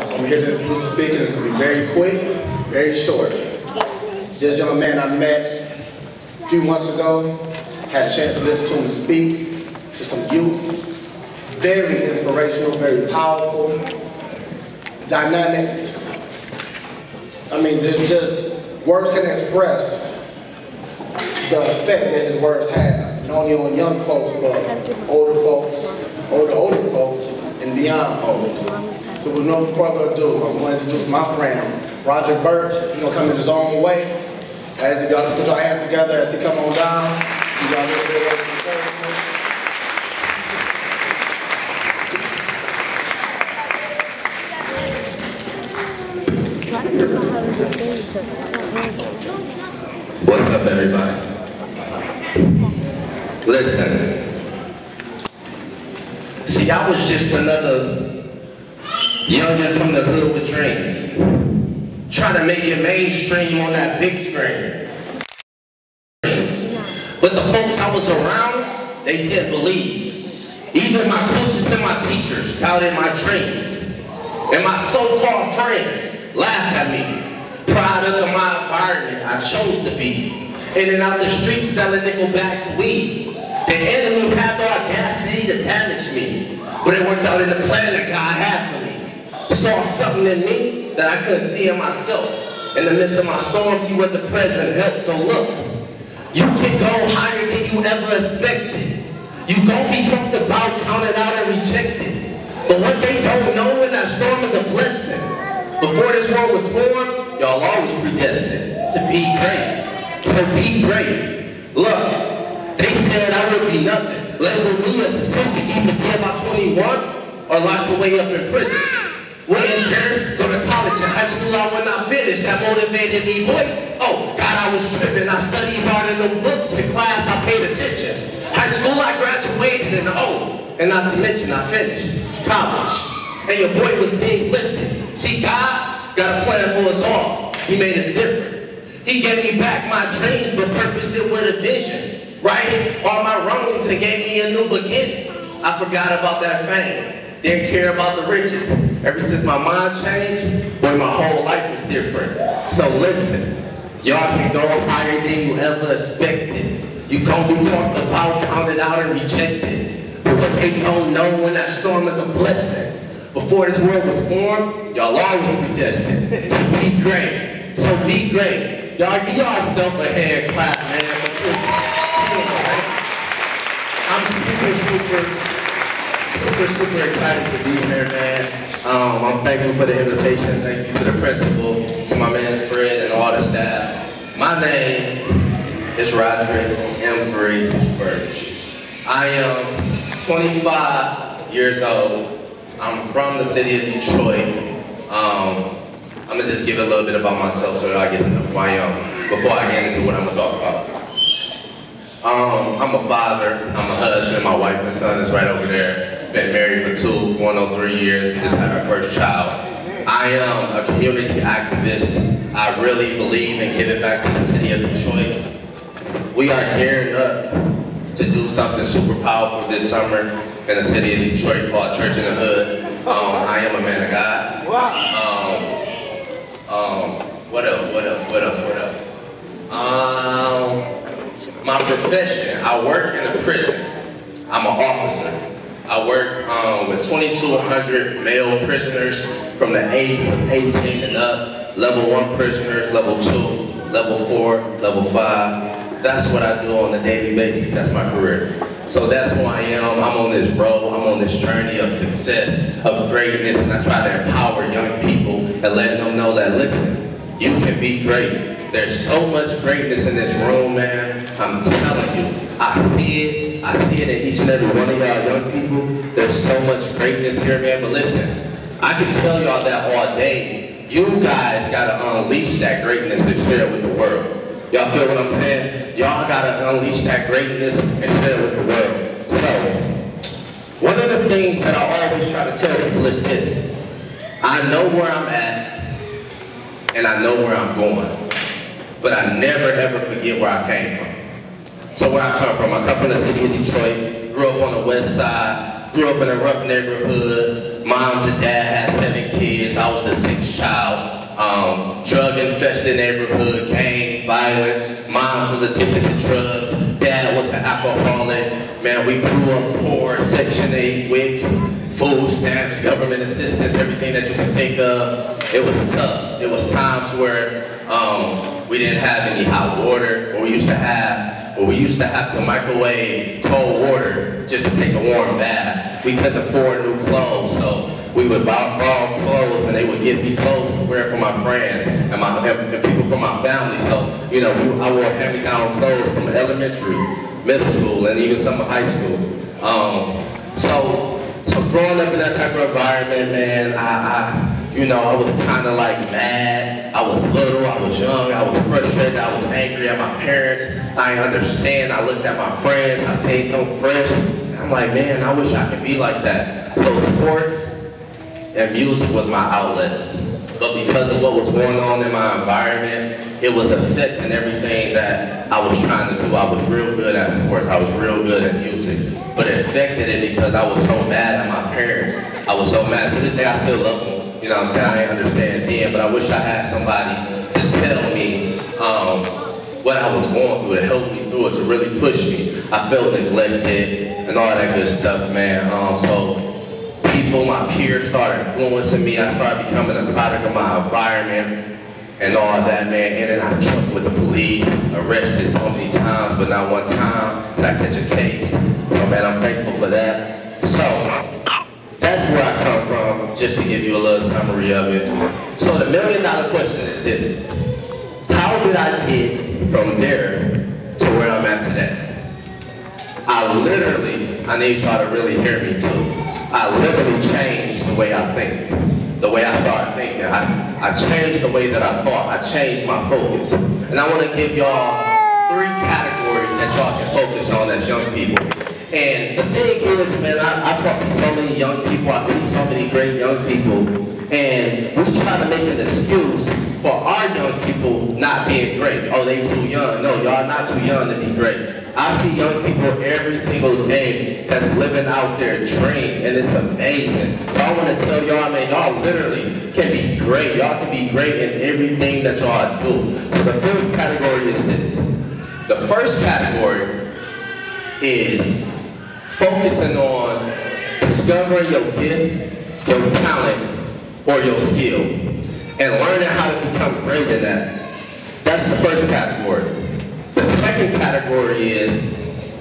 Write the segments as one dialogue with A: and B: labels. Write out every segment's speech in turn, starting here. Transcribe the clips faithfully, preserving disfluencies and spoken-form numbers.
A: right, so I'm here to introduce the speaker. It's going to be very quick, very short. This young man I met a few months ago, had a chance to listen to him speak to some youth. Very inspirational, very powerful, dynamics. I mean, just, just words can express the effect that his words have, not only on young folks, but older folks, older, older folks, and beyond folks. So with no further ado, I'm going to introduce my friend, Roderick Burch. He's going to come in his own way. As y'all put your hands together as he come on down. You got a little bit of
B: What's up, everybody? Listen. See, I was just another youngin' from the hood with dreams, trying to make it mainstream on that big screen. But the folks I was around, they didn't believe. Even my coaches and my teachers doubted my dreams. And my so-called friends laughed at me. Product of my environment I chose to be. In and out the streets selling nickel bags of weed. The enemy had the audacity to damage me. But it worked out in the plan that God had for me. Saw something in me that I couldn't see in myself. In the midst of my storms, he was a present help. So look, you can go higher than you ever expected. You gon' be talked about, counted out, and rejected. But what they don't know in that storm is a blessing. Before this world was formed, y'all always predestined to be great. So be great. Look, they said I would be nothing. Label me a statistic, either be about twenty-one or locked away up in prison. Went in there, go to college and high school, I would not finish. That motivated me, boy. Oh, God, I was tripping. I studied hard in the books. In class, I paid attention. High school, I graduated in the O. And not to mention, I finished college. And your boy was being listed. See, God got a plan for us all. He made us different. He gave me back my dreams, but purposed it with a vision. Righted all my wrongs and gave me a new beginning. I forgot about that fame. Didn't care about the riches. Ever since my mind changed, boy, my whole life was different. So listen, y'all can go higher than you ever expected. You gon' be talked about, counted out, and rejected. But what they don't know when that storm is a blessing. Before this world was formed, y'all always predestined to be great. So be great. Y'all give yourself a hand clap, man. I'm super, super, super, super excited to be here, man. Um, I'm thankful for the invitation. Thank you to the principal, to my man's Fred, and all the staff. My name is Roderick M three Burch. I am twenty-five years old. I'm from the city of Detroit. Um, I'm gonna just give a little bit about myself so y'all get to know who I am before I get into what I'm gonna talk about. Um, I'm a father, I'm a husband, my wife and son is right over there. Been married for two, going on three years, we just had our first child. I am a community activist. I really believe in giving back to the city of Detroit. We are gearing up to do something super powerful this summer in the city of Detroit called Church in the Hood. Um, I am a man of God. Um, um, what else, what else, what else, what else? Um, my profession, I work in a prison. I'm an officer. I work um, with twenty-two hundred male prisoners from the age of eighteen and up, level one prisoners, level two, level four, level five. That's what I do on a daily basis. That's my career. So that's who I am. I'm on this road. I'm on this journey of success, of greatness, and I try to empower young people and let them know that, listen, you can be great. There's so much greatness in this room, man. I'm telling you. I see it. I see it in each and every one of y'all young people. There's so much greatness here, man. But listen, I can tell y'all that all day. You guys gotta unleash that greatness and share it with the world. Y'all feel what I'm saying? Y'all gotta unleash that greatness and share it with the world. So, one of the things that I always try to tell people is this. I know where I'm at, and I know where I'm going. But I never ever forget where I came from. So where I come from, I come from the city of Detroit, grew up on the west side, grew up in a rough neighborhood, Moms and dad had seven kids. I was the sixth child. Um, drug-infested neighborhood, gang violence. Moms was addicted to drugs. Dad was an alcoholic. Man, we grew up poor. Section eight, W I C, food stamps, government assistance, everything that you can think of. It was tough. It was times where um, we didn't have any hot water, or we used to have, or we used to have to microwave cold water just to take a warm bath. We couldn't afford new clothes, so we would borrow clothes, and they would give me clothes to wear for my friends and my and, and people from my family. So, you know, we, I wore hand-me-down clothes from elementary, middle school, and even some of high school. Um, so, so growing up in that type of environment, man, I, I you know, I was kind of like mad. I was little, I was young, I was frustrated, I was angry at my parents. I didn't understand. I looked at my friends. I said, no friend. And I'm like, man, I wish I could be like that. So sports and music was my outlets. But because of what was going on in my environment, it was affecting everything that I was trying to do. I was real good at sports, I was real good at music. But it affected it because I was so mad at my parents. I was so mad. To this day, I still love them. You know what I'm saying? I didn't understand then, but I wish I had somebody to tell me um, what I was going through, to help me through it, to really push me. I felt neglected and all that good stuff, man. Um, so people, my peers started influencing me. I started becoming a product of my environment and all that, man. In and out of trouble with the police, arrested so many times, but not one time did I catch a case. So, man, I'm thankful for that. So, that's where I come from, just to give you a little summary of it. So the million dollar question is this: how did I get from there to where I'm at today? I literally, I need y'all to really hear me too. I literally changed the way I think, the way I started thinking. I, I changed the way that I thought. I changed my focus. And I want to give y'all three categories that y'all can focus on as young people. And the thing is, man, I, I talk to so many young people, I see so many great young people, and we try to make an excuse for our young people not being great. Oh, they too young. No, y'all not too young to be great. I see young people every single day that's living out their dream, and it's amazing. So I want to tell y'all, man, y'all literally can be great. Y'all can be great in everything that y'all do. So the first category is this. The first category is focusing on discovering your gift, your talent, or your skill, and learning how to become great in that. That's the first category. The second category is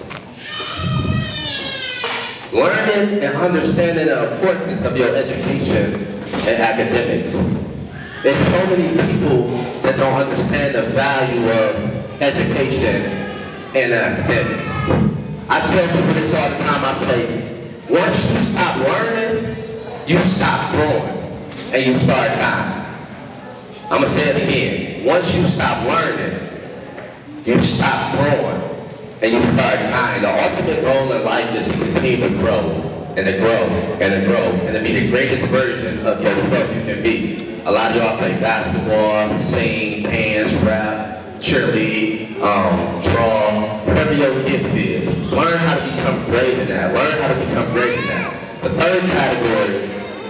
B: learning and understanding the importance of your education and academics. There's so many people that don't understand the value of education and academics. I tell people this all the time. I say, once you stop learning, you stop growing, and you start dying. I'm going to say it again. Once you stop learning, you stop growing, and you start dying. The ultimate goal in life is to continue to grow, and to grow, and to grow, and to be the greatest version of yourself you can be. A lot of y'all play basketball, sing, dance, rap, cheerlead, um, draw, whatever your gift is. Learn how to become great in that. Learn how to become great in that. The third category,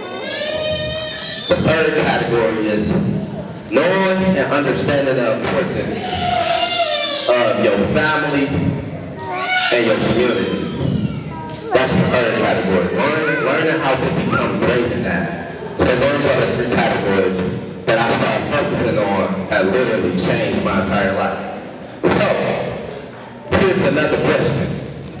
B: the third category is knowing and understanding the importance of your family and your community. That's the third category. Learning, learning how to become great in that. So those are the three categories that I started focusing on that literally changed my entire life. So, here's another question.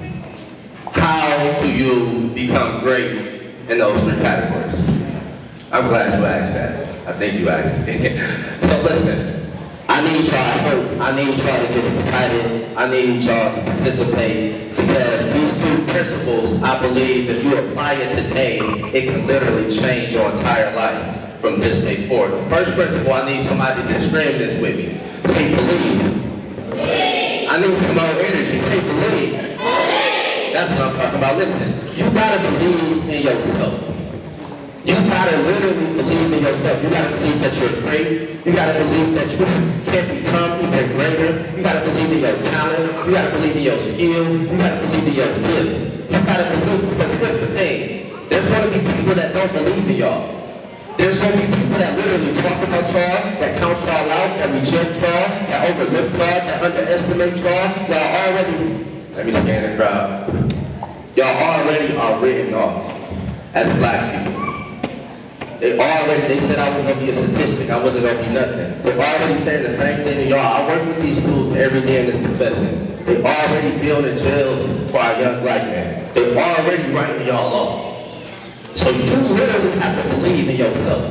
B: How do you become great in those three categories? I'm glad you asked that. I think you asked it. So listen, I need y'all help. I need y'all to get excited. I need y'all to participate, because these two principles, I believe if you apply it today, it can literally change your entire life from this day forward. The first principle, I need somebody to scream this with me. Say believe. Believe. I need some more energy. Say believe. Believe. That's what I'm talking about. Listen, you gotta believe in yourself. You gotta literally believe in yourself. You gotta believe that you're great. You gotta believe that you can become even greater. You gotta believe in your talent. You gotta believe in your skill. You gotta believe in your gift. You gotta believe, because here's the thing. There's going to be people that don't believe in y'all. There's going to be people that literally talk about y'all, that count y'all out, that reject y'all, that overlook y'all, that underestimate y'all. Y'all already, let me scan the crowd. Y'all already are written off as black people. They already, they said I was going to be a statistic, I wasn't going to be nothing. They're already saying the same thing to y'all. I work with these schools every day in this profession. They already building jails for our young black men. They already writing y'all off. So you literally have to believe in yourself.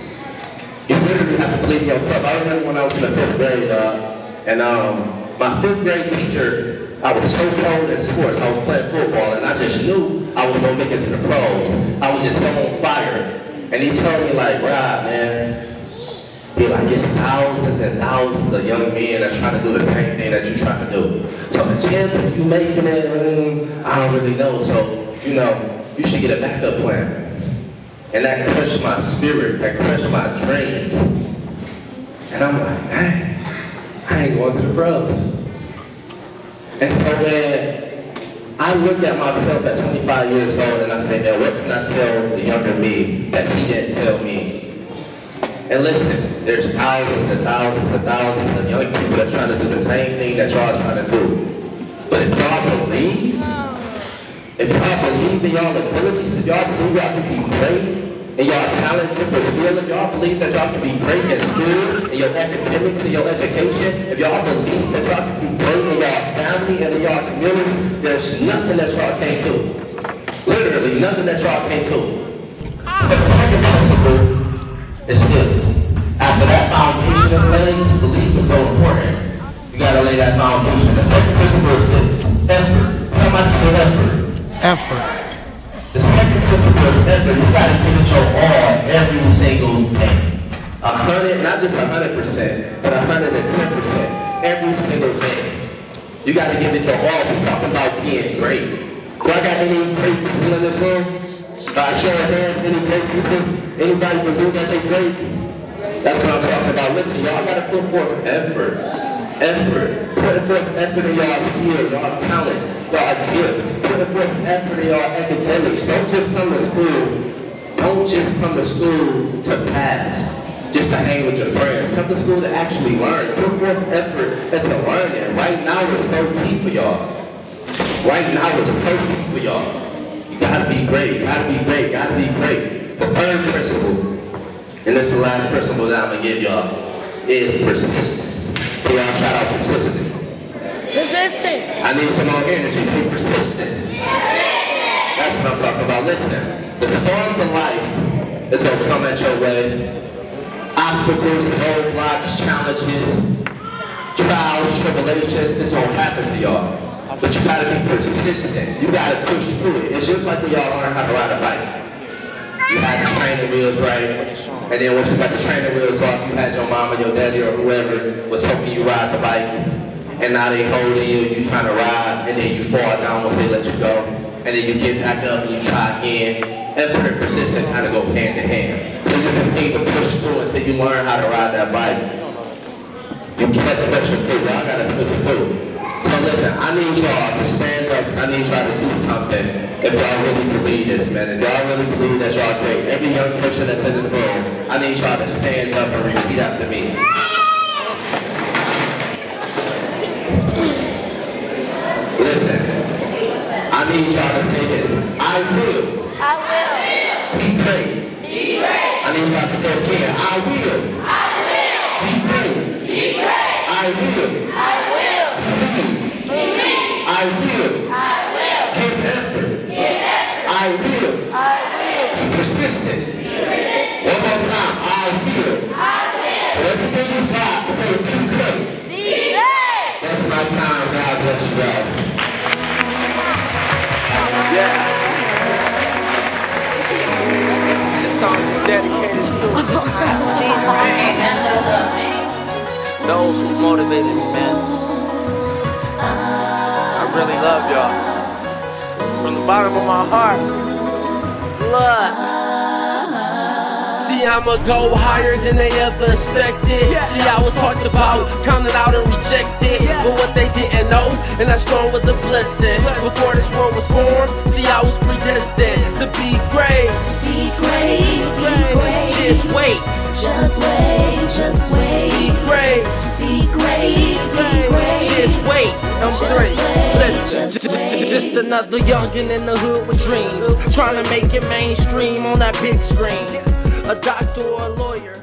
B: You literally have to believe in yourself. I remember when I was in the fifth grade, uh, and um, my fifth grade teacher, I was so cold in sports. I was playing football, and I just knew I was going to make it to the pros. I was just so on fire. And he told me, like, Rob, man, he like, it's thousands and thousands of young men that trying to do the same thing that you're trying to do. So the chance of you making it, mm, I don't really know. So, you know, you should get a backup plan. And that crushed my spirit, that crushed my dreams. And I'm like, dang, I ain't going to the pros. And so, man, I look at myself at twenty-five years old and I say, man, what can I tell the younger me that he didn't tell me? And listen, there's thousands and thousands and thousands of young people that are trying to do the same thing that y'all trying to do. But if y'all believe, if y'all believe in y'all abilities, if y'all believe y'all can be great, and y'all talent different skill, if y'all believe that y'all can be great in school, in your academics, in your education, if y'all believe that y'all can be great in y'all family and in y'all community, there's nothing that y'all can't do. Literally, nothing that y'all can't do. The second principle is this. After that foundation is laid, belief is so important. You gotta lay that foundation. The second principle is this. Effort. Come out to the effort.
C: Effort.
B: The second principle is effort. You gotta give it your all every single day. A hundred, not just a hundred percent, but a hundred and ten percent every single day. You gotta give it your all. We're talking about being great. Do I got any great people in this room? Uh, show of hands, any great people? Anybody believe that they're great? That's what I'm talking about. Listen, y'all gotta put forth effort. Effort. Put forth effort in y'all skill, y'all talent, y'all gift. Put forth effort in y'all academics. Don't just come to school. Don't just come to school to pass. Just to hang with your friends. Come to school to actually learn. Put forth effort into learning. Right now is so key for y'all. Right now is so key for y'all. You gotta be great, gotta be great, gotta be great. The third principle, and this is the last principle that I'm gonna give y'all, is persistence. So y'all shout out persistence.
D: Persistence.
B: I need some more energy. Be persistence. That's what I'm talking about. Listen, the storms of life is gonna come at your way. Obstacles, roadblocks, challenges, trials, tribulations, it's gonna happen to y'all. But you gotta be persistent. You gotta push through it. It's just like when y'all learn how to ride a bike. You had the training wheels right, and then once you got the training wheels off, you had your mama, your daddy, or whoever was helping you ride the bike, and now they holding you, you trying to ride, and then you fall down once they let you go, and then you get back up and you try again. Effort and persistence kind of go hand in hand. So you continue to push through until you learn how to ride that bike. You can't push it through, y'all gotta push it through. So listen, I need y'all to stand up, I need y'all to do something if y'all really believe this, man. If y'all really believe that y'all great, every young person that's in the room, I need y'all to stand up and repeat after me. Listen, I need y'all to say this. I will.
D: I will.
B: Be great.
D: Be great.
B: I need y'all to say it again. I will.
D: I will.
B: Be great.
D: Be great.
B: I will.
D: I will.
B: Believe.
D: Believe.
B: I will.
D: I will.
B: Give effort.
D: Give effort.
B: I will.
D: I will.
B: Be persistent.
D: Be persistent.
B: One more time. I will.
D: I will.
B: But everything you got, say be great.
D: Be great.
B: That's my time. God bless you guys.
E: Yeah. This song is dedicated to those who motivated me, man. I really love y'all. From the bottom of my heart, blood. See, I'ma go higher than they ever expected. See, I was talked about, counted out and rejected. But what they didn't know, and that storm was a blessing. Before this world was formed, see, I was predestined to be great.
C: Be great, be great.
E: Just wait,
C: Just wait, just wait.
E: be great.
C: Be great, be great.
E: Just wait, number
C: Just
E: three.
C: wait,
E: Listen,
C: just
E: j- j-
C: wait.
E: just another youngin' in the hood with dreams, trying to make it mainstream on that big screen. A doctor or a lawyer.